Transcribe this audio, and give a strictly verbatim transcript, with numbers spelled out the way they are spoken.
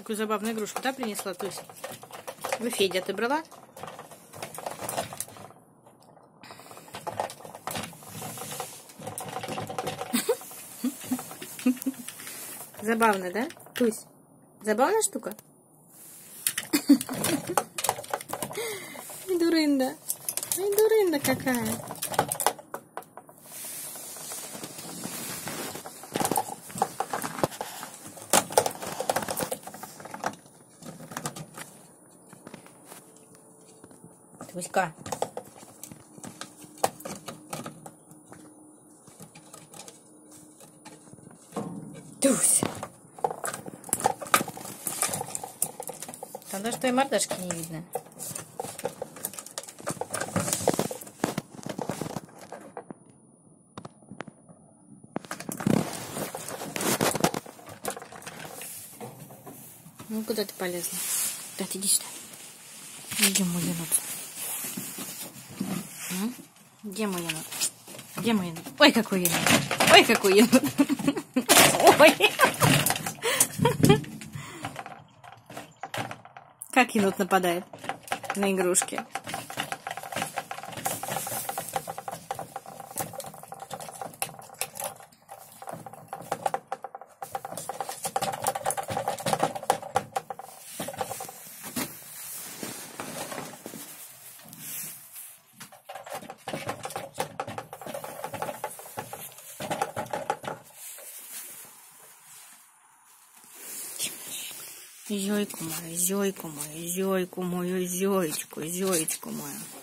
Такую забавную игрушку, да, принесла Тусь? Вы, Федя, ты брала? Забавно, да? Тусь, забавная штука? Ай, дурында. Ай, дурында какая. Туська. Тусь. Там даже твоей мордашки не видно. Ну, куда ты полезла? Да, ты иди сюда. Где мой енот? М? Где мой енот? Где мой енот? Ой, какой енот! Ой, какой енот! Ой! Как енот нападает на игрушки? Зёйку мою, зёйку мою, зёйку мою, зёечку, зёечку мою.